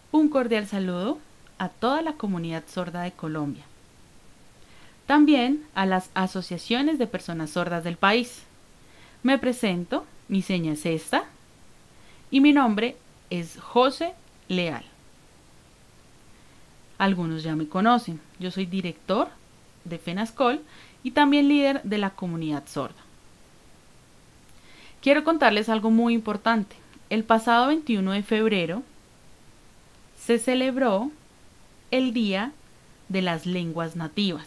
Un cordial saludo a toda la comunidad sorda de Colombia, también a las asociaciones de personas sordas del país. Me presento, mi seña es esta y mi nombre es José Leal. Algunos ya me conocen, yo soy director de FENASCOL y también líder de la comunidad sorda. Quiero contarles algo muy importante. El pasado 21 de febrero se celebró el Día de las Lenguas Nativas.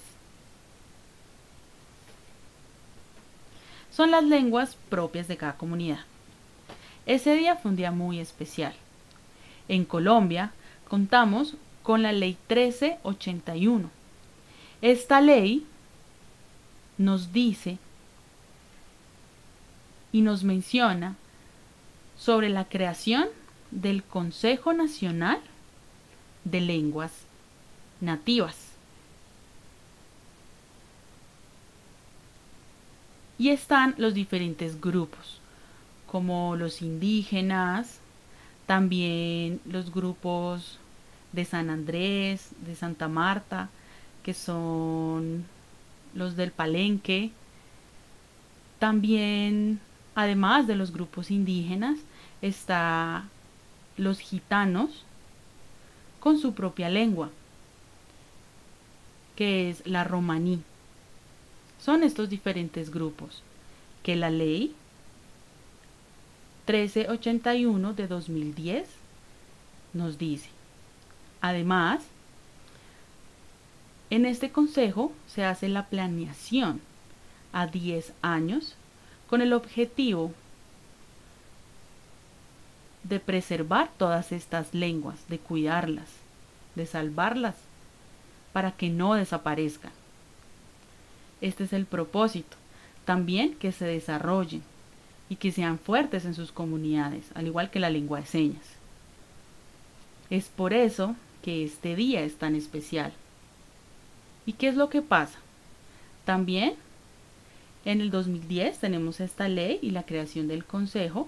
Son las lenguas propias de cada comunidad. Ese día fue un día muy especial. En Colombia contamos con la Ley 1381. Esta ley nos dice y nos menciona sobre la creación del Consejo Nacional de Lenguas Nativas. Y están los diferentes grupos, como los indígenas, también los grupos de San Andrés, de Santa Marta, que son los del Palenque. También, además de los grupos indígenas, está los gitanos con su propia lengua, que es la romaní. Son estos diferentes grupos que la ley 1381 de 2010 nos dice. Además, en este consejo se hace la planeación a 10 años con el objetivo de preservar todas estas lenguas, de cuidarlas, de salvarlas para que no desaparezcan. Este es el propósito. También que se desarrollen y que sean fuertes en sus comunidades, al igual que la lengua de señas. Es por eso que este día es tan especial. ¿Y qué es lo que pasa? También en el 2010 tenemos esta ley y la creación del consejo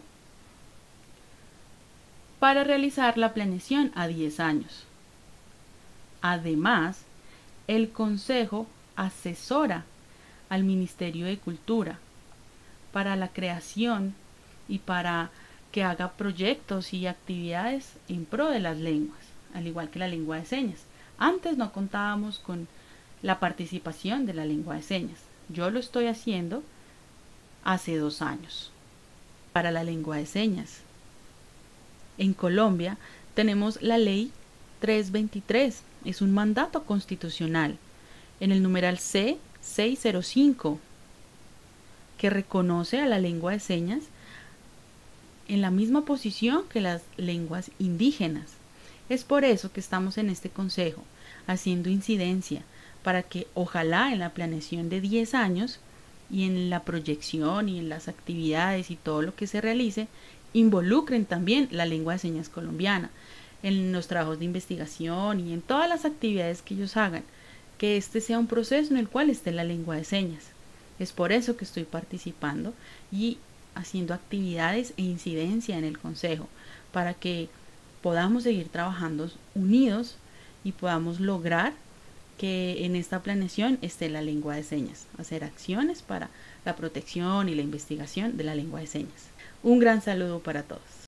para realizar la planeación a 10 años. Además, el consejo asesora al Ministerio de Cultura para la creación y para que haga proyectos y actividades en pro de las lenguas, al igual que la lengua de señas. Antes no contábamos con la participación de la lengua de señas. Yo lo estoy haciendo hace 2 años. Para la lengua de señas, en Colombia tenemos la ley 323, es un mandato constitucional, en el numeral C605, que reconoce a la lengua de señas en la misma posición que las lenguas indígenas. Es por eso que estamos en este consejo, haciendo incidencia, para que ojalá en la planeación de 10 años y en la proyección y en las actividades y todo lo que se realice, involucren también la lengua de señas colombiana, en los trabajos de investigación y en todas las actividades que ellos hagan, que este sea un proceso en el cual esté la lengua de señas. Es por eso que estoy participando y haciendo actividades e incidencia en el consejo, para que podamos seguir trabajando unidos y podamos lograr que en esta planeación esté la lengua de señas, hacer acciones para la protección y la investigación de la lengua de señas. Un gran saludo para todos.